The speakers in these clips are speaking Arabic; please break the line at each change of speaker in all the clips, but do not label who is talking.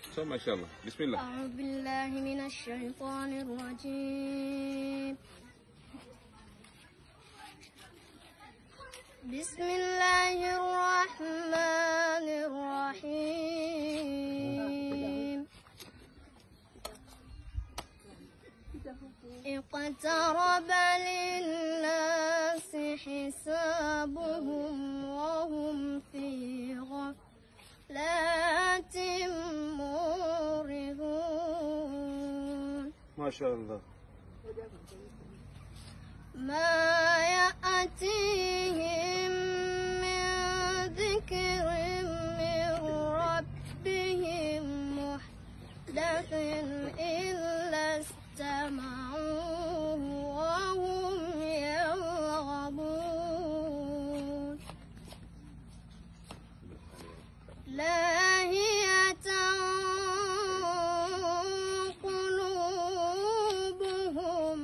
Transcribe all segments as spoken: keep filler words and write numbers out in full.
ما شاء الله. بسم الله.
أعوذ بالله من الشيطان الرجيم. بسم الله الرحمن الرحيم. اقترب للناس حسابهم وهم في غفلة معرضون.
ما شاء الله.
ما يأتيهم من ذكر من ربهم محدث إلا استمعوه وهم يرغبون. لاهية قلوبهم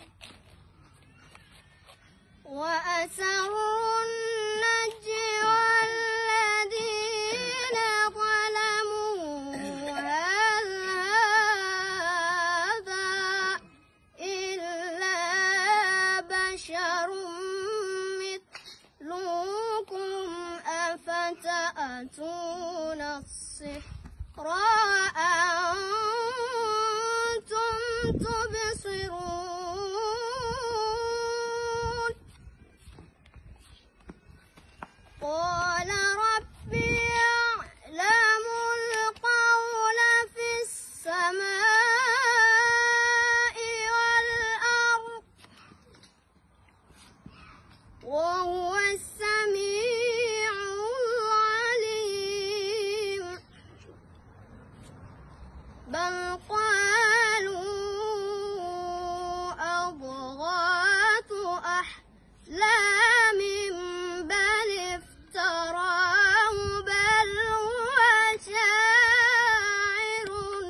وأسروا النجوى الذين ظلموا هل هذا إلا بشر مثلكم أفتأتون السحر وأنتم تبصرون. قال ربي يعلم القول في السماء والأرض وهو السميع العليم. بل قالوا أضغاث أحلام بل افتراه بل هو شاعر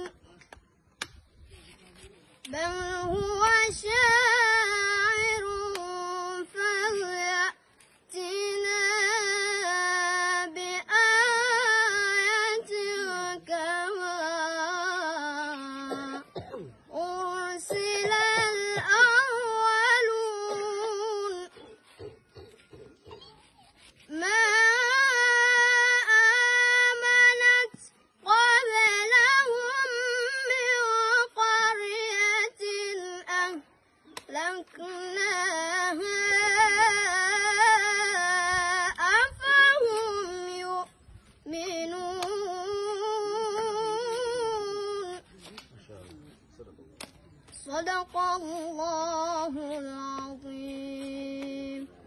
بل هو شاعر فليأتنا بآية كما أرسل الأولون. ما آمنت قبلهم من قرية أهلكناها أفهم يؤمنون. صدق الله